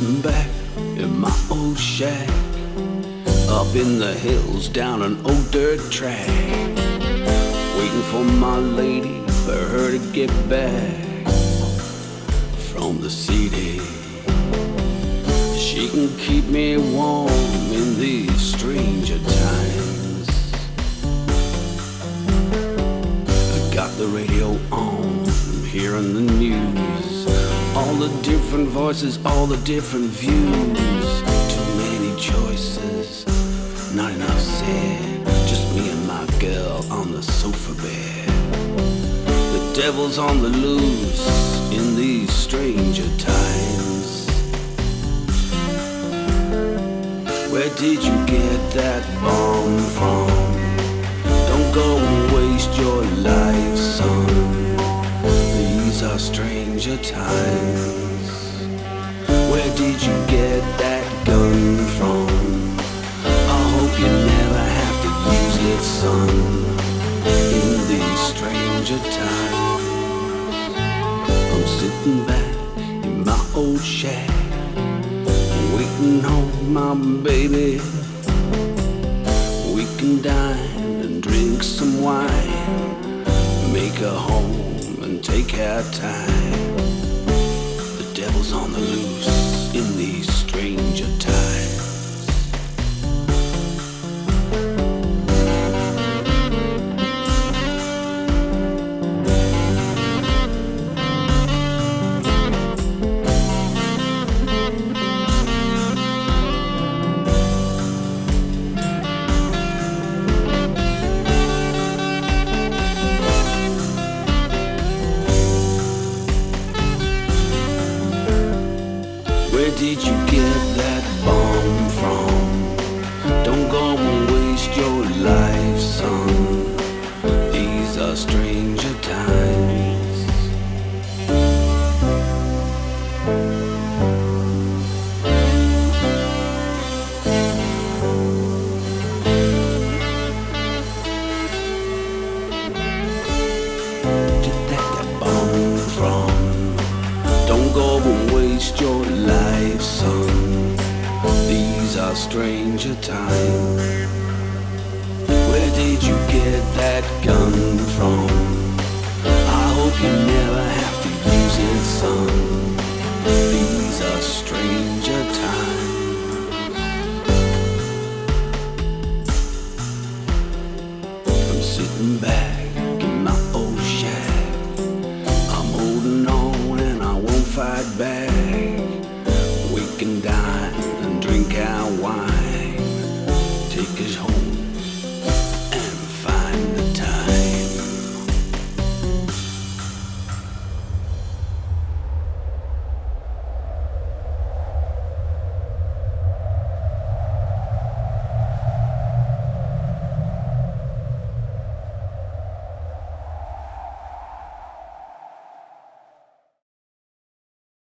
sitting back in my old shack, up in the hills down an old dirt track, waiting for my lady, for her to get back from the city. She can keep me warm in these stranger times. I got the radio on, I'm hearing the news, all the different voices, all the different views. Too many choices, not enough said, just me and my girl on the sofa bed. The devil's on the loose in these stranger times. Where did you get that bomb from? Don't go and waste your life, son. These are stranger times. Where did you get that gun from? I hope you never have to use it, son. In these stranger times, I'm sitting back in my old shack, waiting on my baby. We can dine and drink some wine, make a home and take our time. The devil's on the loose in these stranger times. Where did you get that bomb from? Don't go and waste your life, son. These are stranger times. Did that bomb from? Don't go and waste your life, son. These are stranger times. Where did you get that gun from?